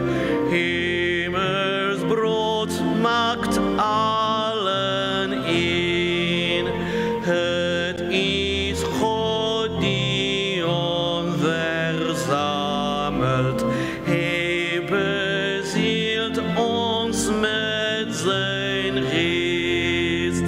Himmelsbrot macht allen ihn, het is God die ons verzamelt, hij bezielt ons met zijn geest.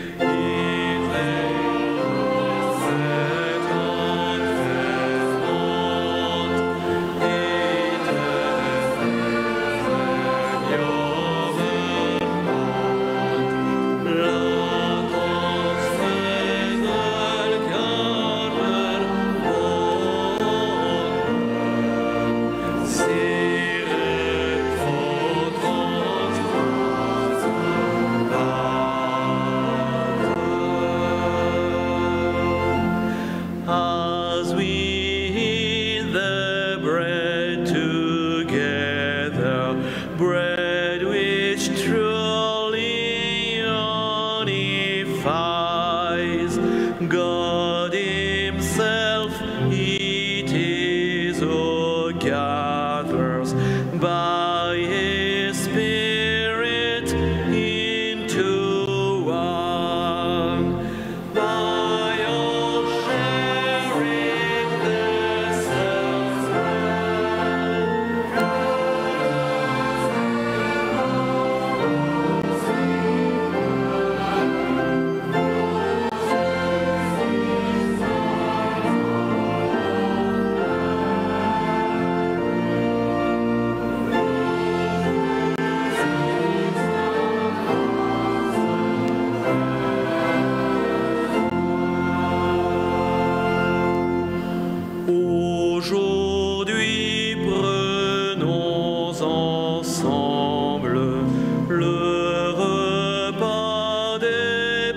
As we eat the bread together, bread which truly unifies God Himself, it is who gathers by His Spirit into one. By all sharing the same Aujourd'hui, prenons ensemble le repas des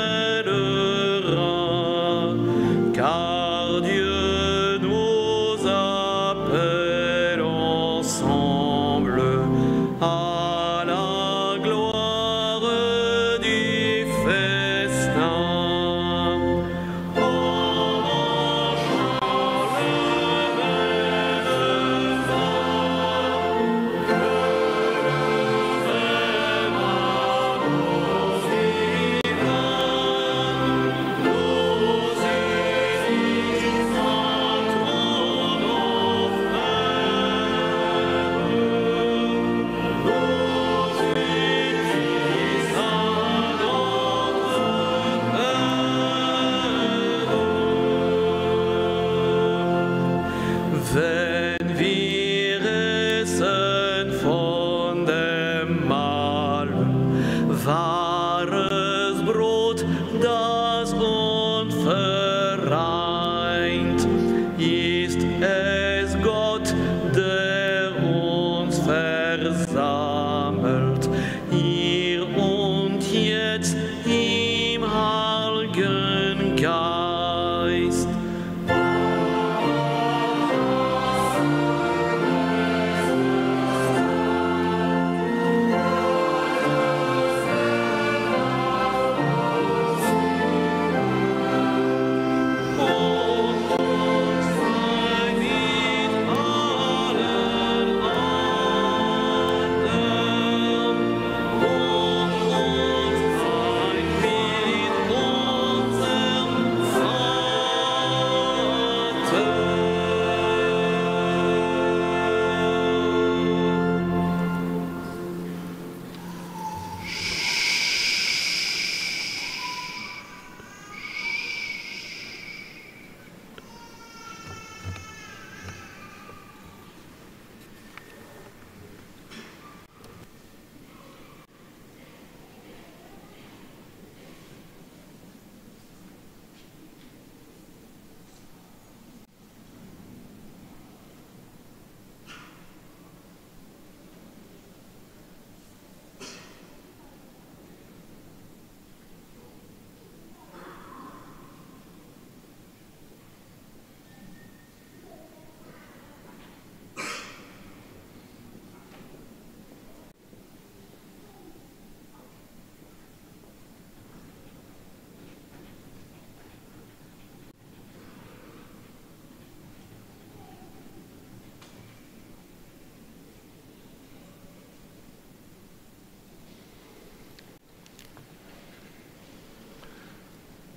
pèlerins, car Dieu nous appelle ensemble à la gloire du festin. Oh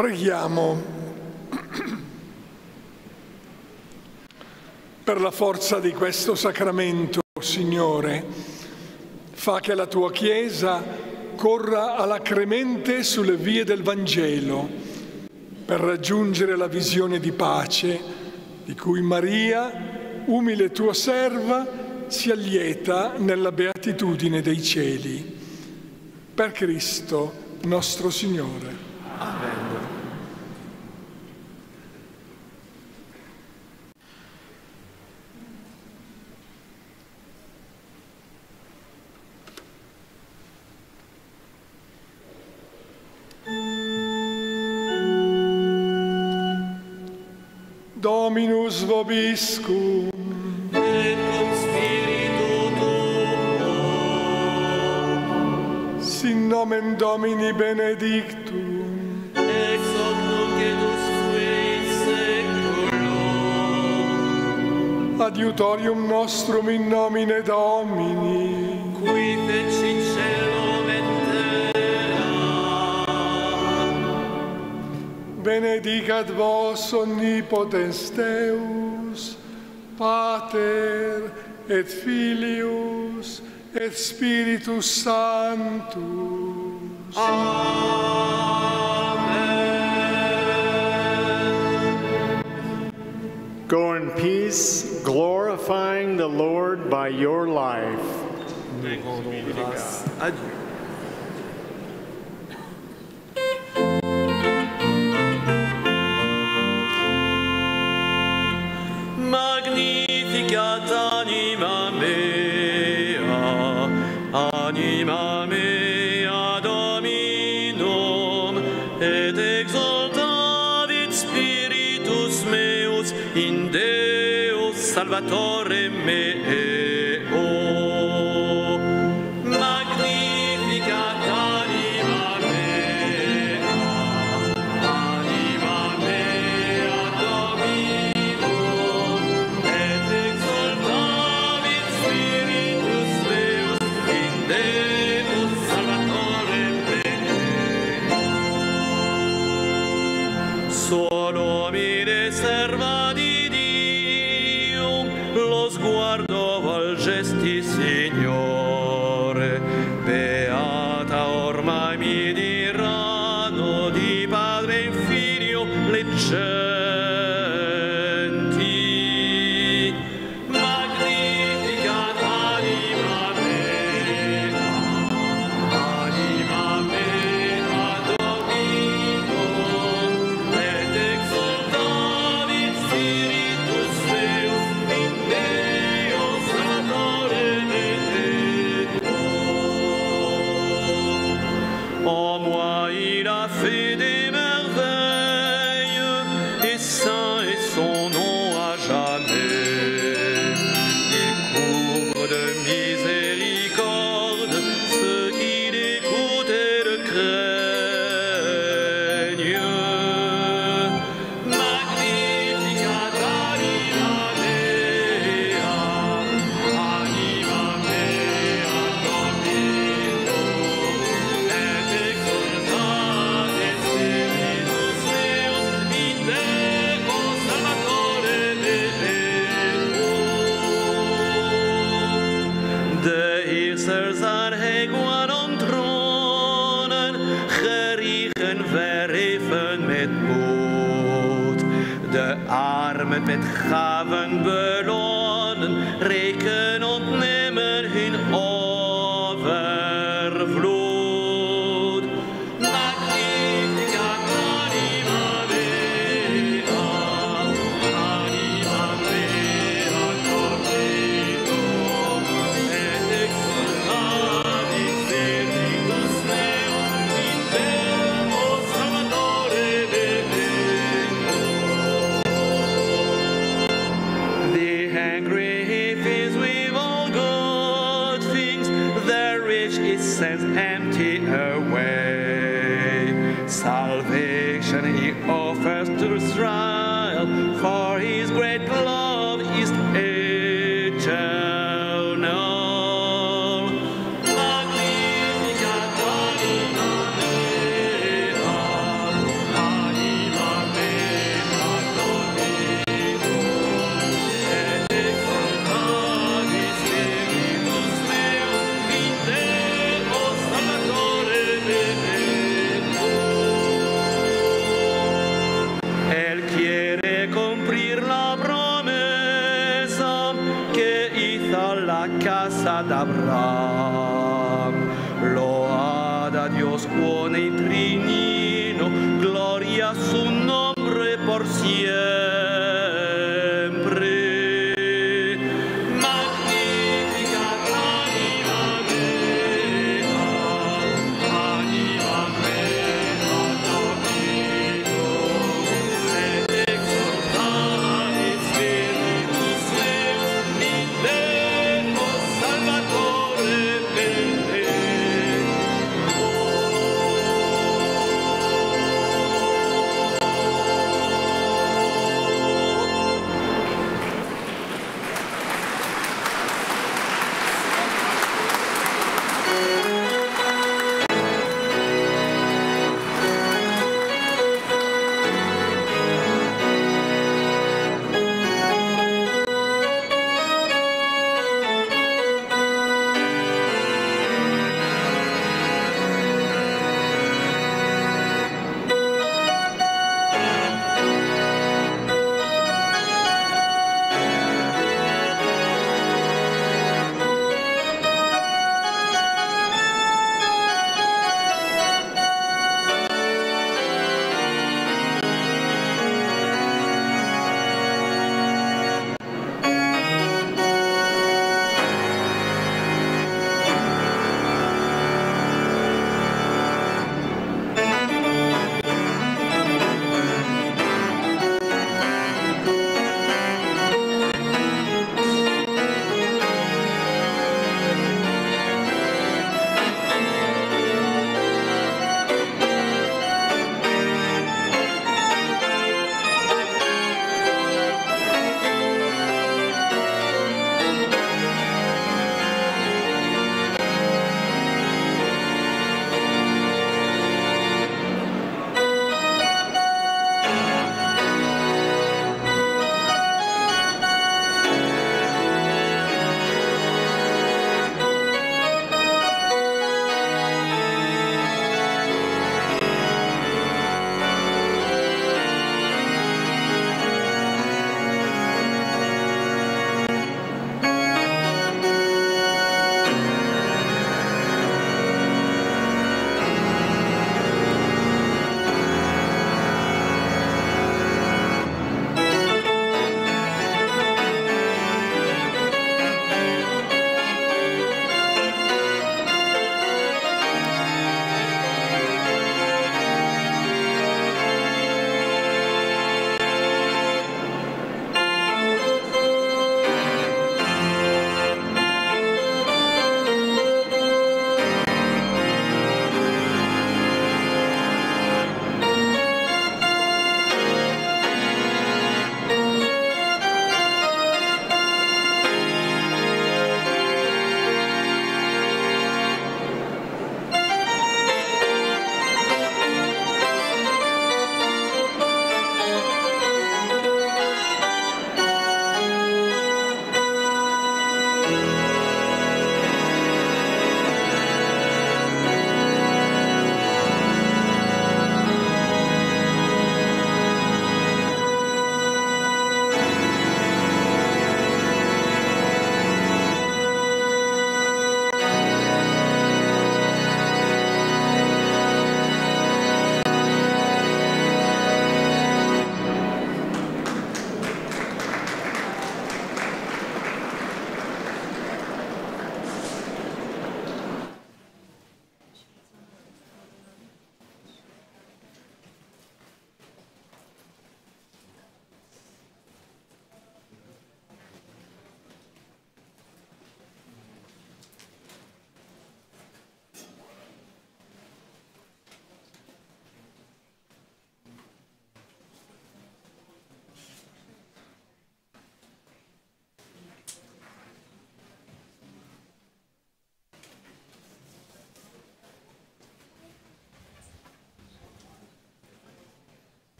Preghiamo. Per la forza di questo sacramento, Signore, fa che la tua Chiesa corra alacremente sulle vie del Vangelo per raggiungere la visione di pace di cui Maria, umile tua serva, si allieta nella beatitudine dei cieli. Per Cristo nostro Signore.
Amen.
Dominus vobiscum.
Et cum spiritu tuo.
Sin nomen Domini benedictum.
Ex hoc nunc et usque in seculum.
Adiutorium nostrum in nomine Domini.
Qui fecit caelum et terra.
Benedicat vos omnipotens Deus, Pater et Filius et Spiritus Sanctus.
Amen.
Go in peace, glorifying the Lord by your life.
Nous rendons grâce à Dieu.
Magnificat anima mea Dominum, et exaltavit spiritus meus in Deus Salvatore meo. Magnificat anima mea Dominum, et exaltavit spiritus meus in Deus Salvatore meo. Solo mire serva di Dio, lo sguardo volgesti, Signore. Beata ormai mi diranno di padre in figlio le genti. Magnificat anima mea Dominum, et exaltavit spiritus meus in Deus Salvatore meo. En moi il a fait des merveilles, et saint est son nom à jamais. Il couvre de miséricorde ceux qui l'écoutent et le craignent. Magnificat anima mea Dominum, et exaltavit spiritus meus in Deus Salvatore meo. De Eerster zijn hegwan om tronen, geriegen verheven met moed. De armen met gaven belonen, reken ontnemen hun overvloed. Magnificat anima mea Dominum, et exaltavit spiritus meus in Deus Salvatore meo. The hungry he feeds with all good things, the rich he sends empty away. Salvation he offers to Israel, for his great love is eternal. Magnificat anima mea ad Abraham. Loada a Dios uno y trino, gloria a su nombre por siempre.